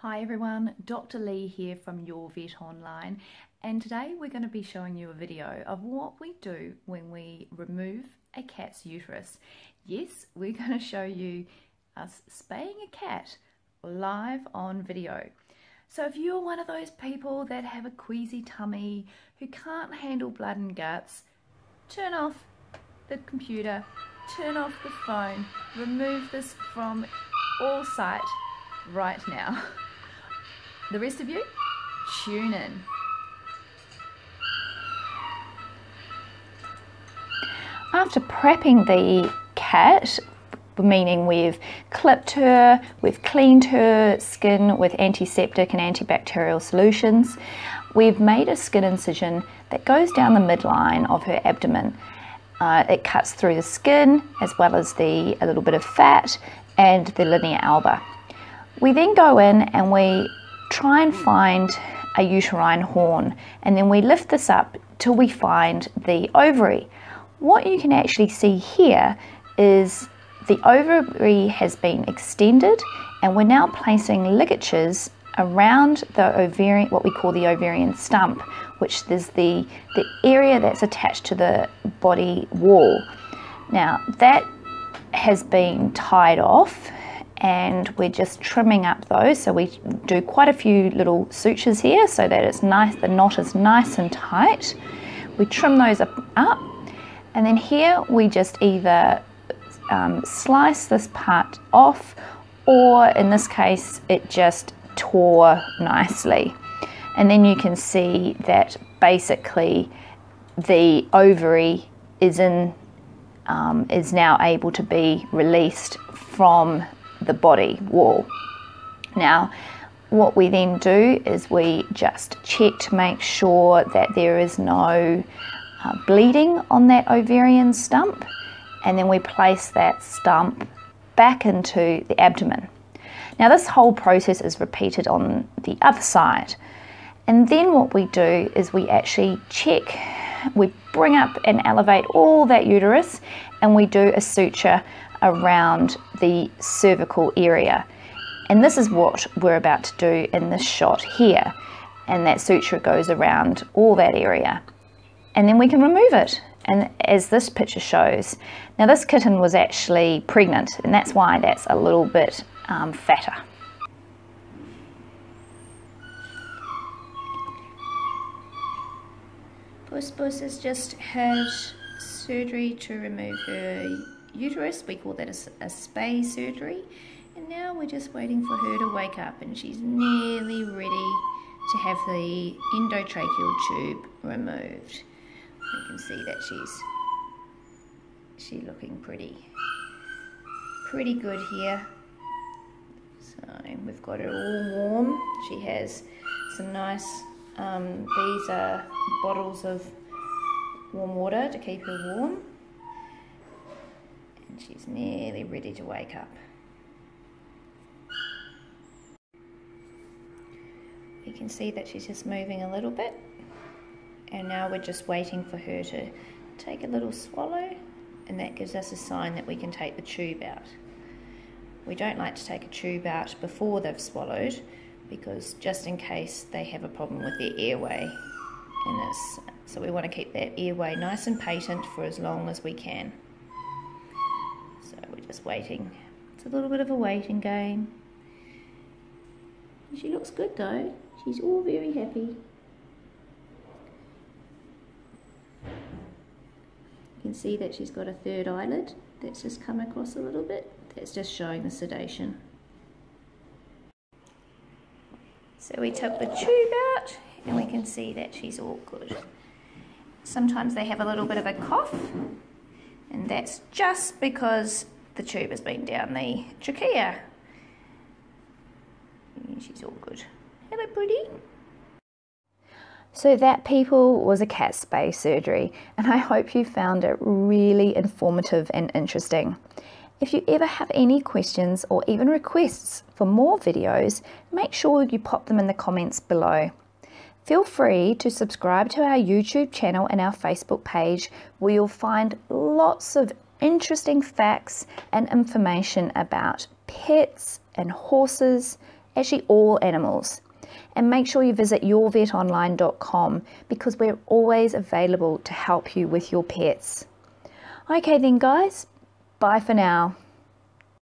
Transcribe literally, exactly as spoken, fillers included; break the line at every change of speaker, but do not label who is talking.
Hi everyone, Doctor Lee here from Your Vet Online, and today we're going to be showing you a video of what we do when we remove a cat's uterus. Yes, we're going to show you us spaying a cat live on video. So if you're one of those people that have a queasy tummy, who can't handle blood and guts, turn off the computer, turn off the phone, remove this from all sight right now. The rest of you, tune in. After prepping the cat, meaning we've clipped her, we've cleaned her skin with antiseptic and antibacterial solutions, we've made a skin incision that goes down the midline of her abdomen. Uh, it cuts through the skin as well as the a little bit of fat and the linea alba. We then go in and we try and find a uterine horn, and then we lift this up till we find the ovary. What you can actually see here is the ovary has been extended, and we're now placing ligatures around the ovarian, what we call the ovarian stump, which is the, the area that's attached to the body wall. Now that has been tied off, and we're just trimming up those, so we do quite a few little sutures here so that it's nice, the knot is nice and tight. We trim those up, up and then here we just either um, slice this part off, or in this case it just tore nicely. And then you can see that basically the ovary is in um, is now able to be released from the body wall. Now what we then do is we just check to make sure that there is no uh, bleeding on that ovarian stump, and then we place that stump back into the abdomen. Now this whole process is repeated on the other side, and then what we do is we actually check, we bring up and elevate all that uterus, and we do a suture around the cervical area. And this is what we're about to do in this shot here. And that suture goes around all that area. And then we can remove it. And as this picture shows, now this kitten was actually pregnant, and that's why that's a little bit um, fatter. Puss Puss has just had surgery to remove her uterus. We call that a, a spay surgery, and now we're just waiting for her to wake up, and she's nearly ready to have the endotracheal tube removed. You can see that she's she's looking pretty pretty good here. So we've got her all warm. She has some nice um, these are bottles of warm water to keep her warm. She's nearly ready to wake up. You can see that she's just moving a little bit, and now we're just waiting for her to take a little swallow, and that gives us a sign that we can take the tube out. We don't like to take a tube out before they've swallowed, because just in case they have a problem with their airway, and it's, so we want to keep that airway nice and patent for as long as we can. So we're just waiting. It's a little bit of a waiting game. She looks good though. She's all very happy. You can see that she's got a third eyelid that's just come across a little bit. That's just showing the sedation. So we took the tube out, and we can see that she's all good. Sometimes they have a little bit of a cough, and that's just because the tube has been down the trachea. And she's all good. Hello, pretty. So that, people, was a cat spay surgery, and I hope you found it really informative and interesting. If you ever have any questions or even requests for more videos, make sure you pop them in the comments below. Feel free to subscribe to our YouTube channel and our Facebook page, where you'll find lots of interesting facts and information about pets and horses actually all animals. And make sure you visit your vet online dot com because we're always available to help you with your pets. Okay then guys, bye for now.